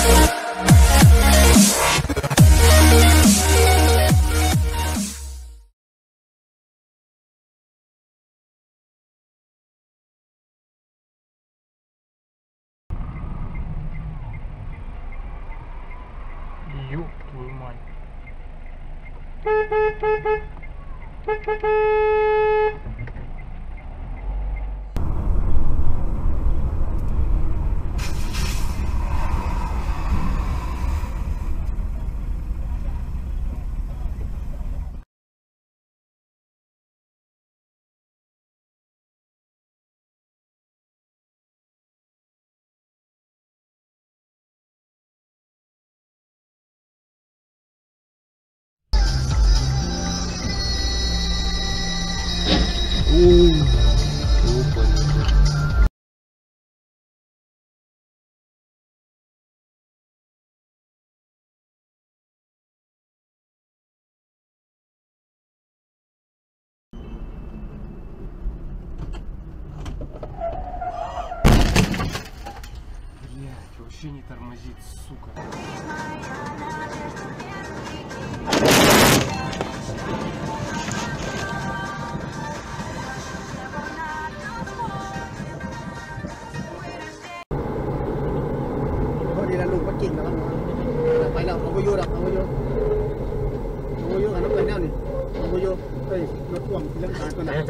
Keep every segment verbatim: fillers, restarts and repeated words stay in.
Ёб твою мать. Блять, вообще не тормозит, сука. Đi là lục bắt chỉnh đó, phải là không có vô đâu, không có vô, không có vô, nó quay nhau này, không có vô, đây nó quẳng lên cái con này,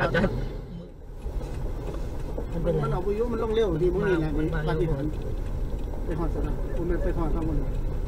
มันเอาไปยุ่งมันล่องเลี้ยวดีพวกนี้แหละมันปฏิหารไปหอดซะนะผมไปหอดข้างบน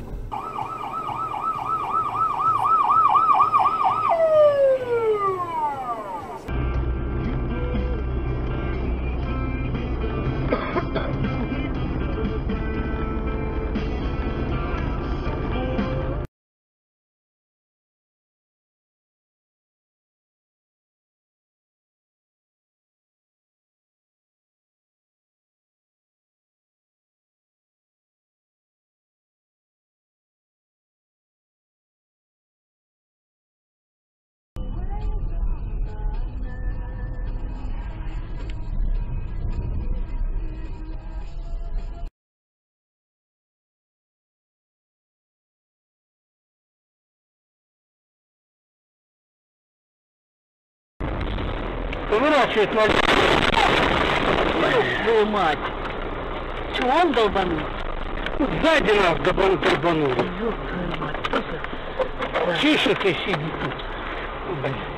Поворачивает на... Твою мать! Чего он долбанул? Сзади нас долбанули. Тише ты сиди тут.